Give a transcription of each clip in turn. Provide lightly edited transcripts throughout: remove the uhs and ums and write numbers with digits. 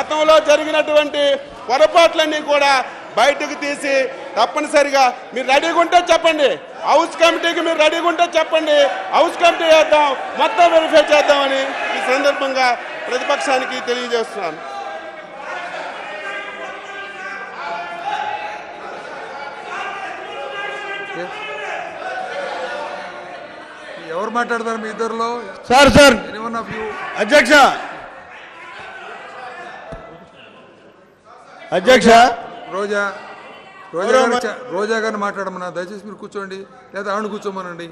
గతంలో జరిగినటువంటి పొరపాట్లన్నీ కూడా బయటకు తీసి తప్పనిసరిగా మీరు రెడీగా ఉంటే చెప్పండి, హౌస్ కమిటీకి మీరు రెడీగా ఉంటే చెప్పండి, హౌస్ కమిటీ చేద్దాం, మొత్తం వెరిఫై చేద్దామని ఈ సందర్భంగా ప్రతిపక్షానికి తెలియజేస్తున్నాను. ఎవరు మాట్లాడతారు మీ ఇద్దరులో? సార్ అధ్యక్ష అధ్యక్ష రోజా గారిని మాట్లాడమన్నా, దయచేసి మీరు కూర్చోండి, లేదా ఆవిడ కూర్చోమనండి.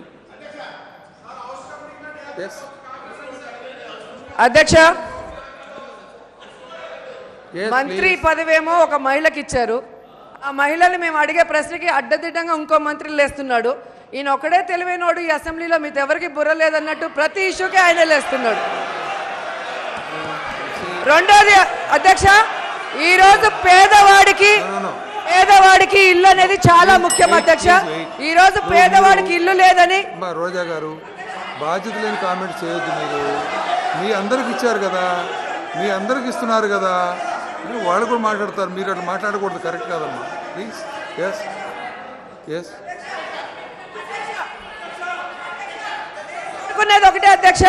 అధ్యక్ష, మంత్రి పదవేమో ఒక మహిళకి ఇచ్చారు. ఆ మహిళని మేము అడిగే ప్రశ్నకి అడ్డదిడ్డంగా ఇంకో మంత్రి లేస్తున్నాడు. ఈయన ఒక్కడే తెలివైనోడు, ఈ అసెంబ్లీలో మీతో ఎవరికి బుర్ర లేదన్నట్టు ప్రతి ఇష్యూకి ఆయన లేస్తున్నాడు. రెండోది అధ్యక్ష, ఈరోజు పేదవాడికి ఇల్లు అనేది చాలా ముఖ్యం అధ్యక్ష. ఈ రోజు పేదవాడికి ఇల్లు లేదని. రోజా గారు, బాధ్యత లేని కామెంట్స్ చేయొద్దు. మీరు మీ అందరికి ఇచ్చారు కదా, మీ అందరికి ఇస్తున్నారు కదా, వాళ్ళు కూడా మాట్లాడతారు, మీరు అట్లా మాట్లాడకూడదు, కరెక్ట్ కాదమ్మా, ప్లీజ్. ఎస్ ఎస్ ఒకటే అధ్యక్ష.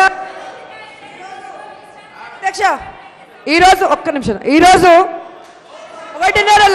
అధ్యక్ష, ఈరోజు ఒక్క నిమిషం, ఈరోజు 1.5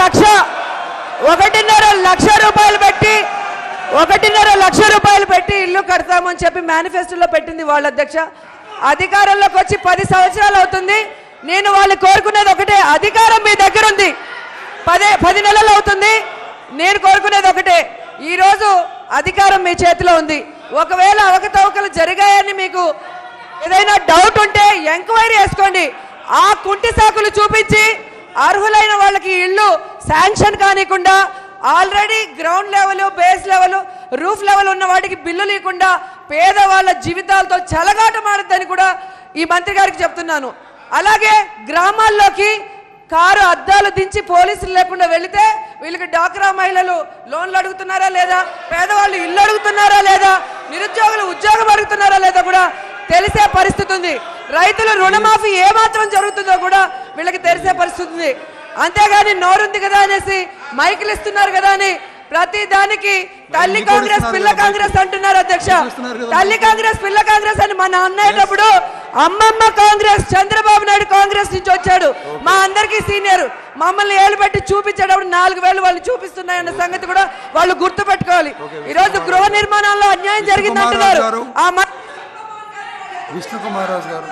లక్ష రూపాయలు పెట్టి ఇల్లు కడతామని చెప్పి మేనిఫెస్టోలో పెట్టింది వాళ్ళ అధ్యక్ష. అధికారంలోకి వచ్చి 10 సంవత్సరాలు అవుతుంది. నేను వాళ్ళు కోరుకునేది ఒకటే, అధికారం మీ దగ్గర ఉంది, 10 నెలలు అవుతుంది. నేను కోరుకునేది ఒకటే, ఈరోజు అధికారం మీ చేతిలో ఉంది. ఒకవేళ అవకతవకలు జరిగాయని మీకు ఏదైనా డౌట్ ఉంటే ఎంక్వైరీ చేసుకోండి. ఆ కుంటి సాకులు చూపించి అర్హులైన వాళ్ళకి ఇల్లు శాంక్షన్ కానికుండా, already ground level, base level, roof level ఉన్న వాటికి బిల్లు లేకుండా పేదవాళ్ళ జీవితాలతో చెలగాటమాడద్దని కూడా ఈ మంత్రి గారికి చెప్తున్నాను. అలాగే గ్రామాల్లోకి కారు అద్దాలు దించి పోలీసులు లేకుండా వెళితే వీళ్ళకి డాక్రా మహిళలు లోన్లు అడుగుతున్నారా లేదా, పేదవాళ్ళు ఇల్లు అడుగుతున్నారా లేదా, నిరుద్యోగులు ఉద్యోగం అడుగుతున్నారా లేదా కూడా తెలిసే పరిస్థితి ఉంది. రైతులు రుణమాఫీ ఏమాత్రం జరుగుతుందో కూడా వీళ్ళకి తెలిసే పరిస్థితి ఉంది. అంతేగాని నోరుంది కదా అనేసి మైకులు ఇస్తున్నారు కదా అని ప్రతి దానికి తల్లి కాంగ్రెస్ పిల్ల కాంగ్రెస్ అంటున్నారు అధ్యక్ష. తల్లి కాంగ్రెస్ పిల్ల కాంగ్రెస్ అని మన అన్నయ్యేటప్పుడు అమ్మమ్మ కాంగ్రెస్, చంద్రబాబు నాయుడు కాంగ్రెస్ నుంచి వచ్చాడు, మా అందరికీ సీనియర్. మమ్మల్ని ఏలు పెట్టి చూపించేటప్పుడు 4000 వాళ్ళు చూపిస్తున్నాయన్న సంగతి కూడా వాళ్ళు గుర్తు పెట్టుకోవాలి. ఈ రోజు గృహ నిర్మాణంలో అన్యాయం జరిగింది అంటున్నారు. విష్ణుకుమార్ రాజు గారు,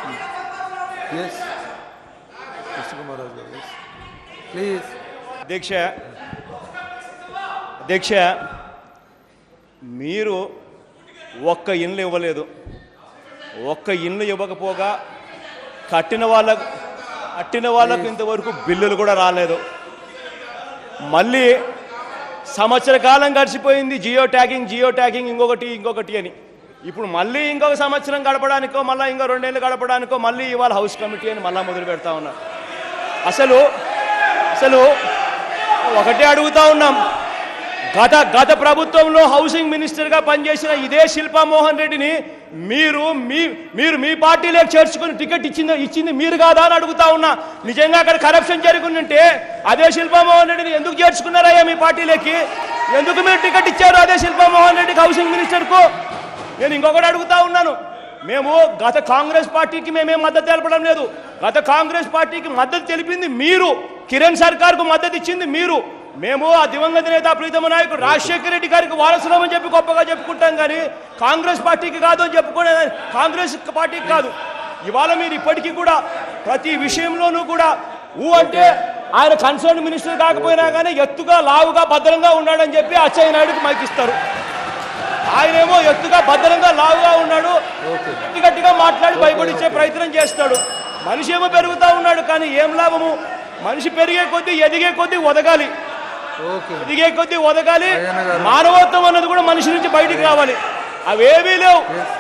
ప్లీజ్. అధ్యక్ష, మీరు ఒక్క ఇల్లు ఇవ్వలేదు. ఒక్క ఇల్లు ఇవ్వకపోగా కట్టిన వాళ్ళకు ఇంతవరకు బిల్లులు కూడా రాలేదు. మళ్ళీ సంవత్సర కాలం గడిచిపోయింది, జియో ట్యాగింగ్ ఇంకొకటి అని. ఇప్పుడు మళ్ళీ ఇంకొక సంవత్సరం గడపడానికో, మళ్ళీ ఇంకో 2 ఏళ్ళు గడపడానికో మళ్ళీ ఇవాళ హౌస్ కమిటీ అని మళ్ళీ మొదలు పెడతా ఉన్నారు. అసలు ఒకటే అడుగుతా ఉన్నాం, గత ప్రభుత్వంలో హౌసింగ్ మినిస్టర్గా పనిచేసిన ఇదే శిల్పా మోహన్ రెడ్డిని మీరు మీ పార్టీలోకి చేర్చుకుని టికెట్ ఇచ్చింది మీరు కాదా అని అడుగుతా ఉన్నా. నిజంగా అక్కడ కరప్షన్ జరుగుతుంటే అదే శిల్పా మోహన్ రెడ్డిని ఎందుకు చేర్చుకున్నారయ్యా మీ పార్టీలోకి? ఎందుకు మీరు టికెట్ ఇచ్చారు అదే శిల్పా మోహన్ రెడ్డికి, హౌసింగ్ మినిస్టర్కు? నేను ఇంకొకటి అడుగుతా ఉన్నాను, మేము గత కాంగ్రెస్ పార్టీకి మేమేం మద్దతు తెలపడం లేదు. గత కాంగ్రెస్ పార్టీకి మద్దతు తెలిపింది మీరు, కిరణ్ సర్కార్కు మద్దతు ఇచ్చింది మీరు. మేము ఆ దివంగత నేత ప్రీతమ నాయకుడు రాజశేఖర రెడ్డి గారికి వారసులమని చెప్పి గొప్పగా చెప్పుకుంటాం, కానీ కాంగ్రెస్ పార్టీకి కాదు అని చెప్పుకునే కాంగ్రెస్ పార్టీకి కాదు. ఇవాళ మీరు ఇప్పటికీ కూడా ప్రతి విషయంలోనూ కూడా అంటే ఆయన కన్సర్న్ మినిస్టర్ కాకపోయినా కానీ ఎత్తుగా, లావుగా, భద్రంగా ఉన్నాడని చెప్పి అచ్చయ్య నాయుడుకి మైకిస్తారు. ఆయనేమో ఎత్తుగా, భద్రంగా, లావుగా ఉన్నాడు, గట్టిగా మాట్లాడి భయపడిచ్చే ప్రయత్నం చేస్తాడు. మనిషి ఏమో పెరుగుతూ ఉన్నాడు, కానీ ఏం లాభము? మనిషి పెరిగే కొద్దీ, ఎదిగే కొద్దీ ఒదగాలి, మానవత్వం అన్నది కూడా మనిషి నుంచి బయటికి రావాలి. అవేమీ లేవు.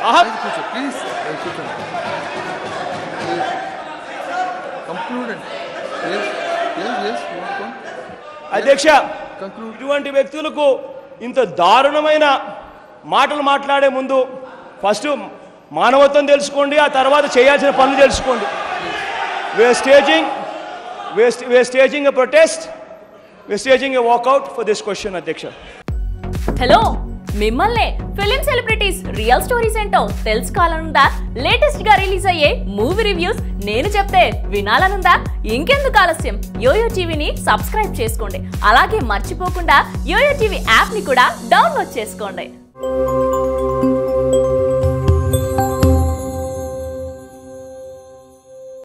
అధ్యక్ష, ఇటువంటి వ్యక్తులకు ఇంత దారుణమైన మాటలు మాట్లాడే ముందు ఫస్ట్ మానవత్వం తెలుసుకోండి, ఆ తర్వాత చేయాల్సిన పనులు తెలుసుకోండి. we're staging a protest. We're staging a walkout for this question, Adhyaksha. Hello, మిమ్మల్ని ఫిలిం సెలబ్రిటీస్ రియల్ స్టోరీస్ ఏంటో తెలుసుకోవాలనుందా? లేటెస్ట్ గా రిలీజ్ అయ్యే మూవీ రివ్యూస్ నేను చెప్తే వినాలనుందా? ఇంకెందుకు ఆలస్యం, యోయో టీవీని సబ్స్క్రైబ్ చేసుకోండి. అలాగే మర్చిపోకుండా యోయో టీవీ యాప్ ని కూడా డౌన్లోడ్ చేసుకోండి.